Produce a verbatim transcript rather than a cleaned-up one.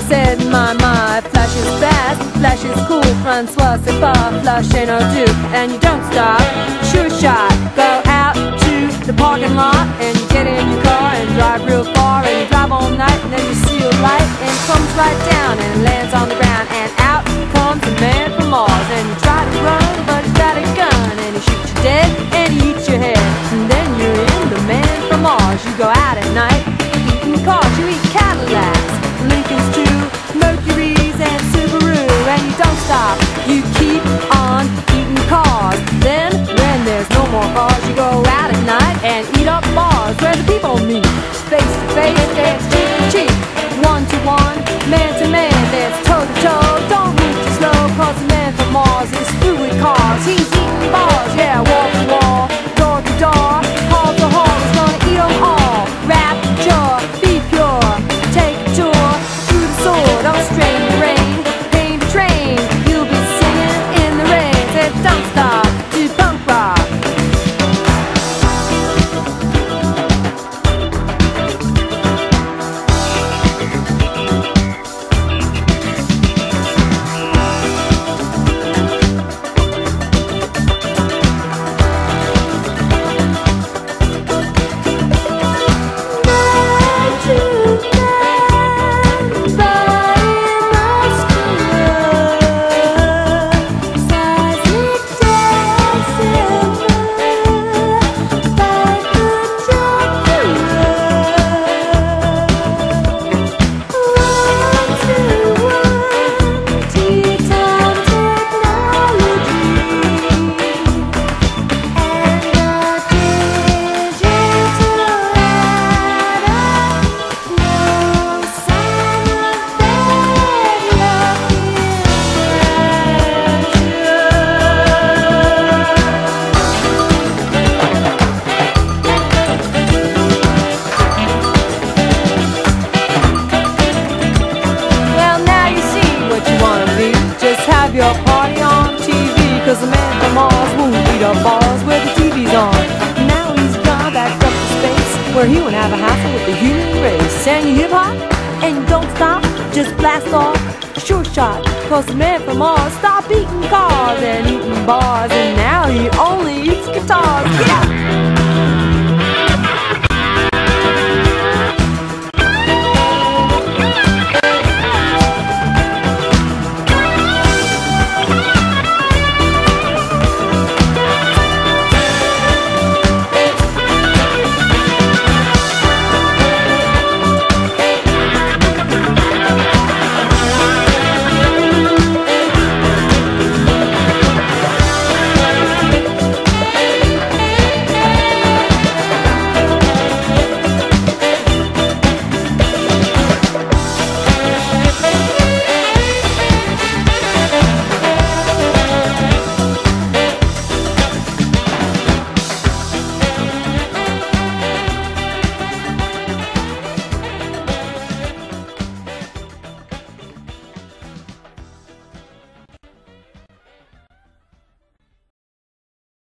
said, my, my, flash is fast, flash is cool, Francois, c'est pas, flash ain't no do. And you don't stop, sure shot, go out to the parking lot, and you get in your car and drive real far, and you drive all night, and then you see a light, and it comes right down, and it lands on the ground, and out comes a man from Mars, and you try to run, but he's got a gun, and he shoots you dead, and he eats your head, and then you're in the man from Mars. You go out at night, eating cars, you eat Cadillacs, Lincolns too, Mercuries and Subaru, and you don't stop, you keep on eating cars. Then, when there's no more cars, you go out at night and eat up bars where the people meet, face to face, dance cheek to cheek, one to one, man to man, dance toe to toe. Don't move too slow, cause the man from Mars is through with cars. He's eating bars, yeah, wall to wall, door to door, hall to hall, he's gonna eat them all. Rapture, be pure, take a tour through the sword, don't strain the rain, pain to train, you'll be singing in the rain. Said don't stop, do punk rock. Your party on T V, cause the man from Mars won't eat up bars where the T V's on. Now he's gone back up to space, where he won't have a hassle with the human race. And you hip hop, and you don't stop, just blast off, sure shot, cause the man from Mars stopped eating cars and eating bars, and now he only eats guitars. Get up!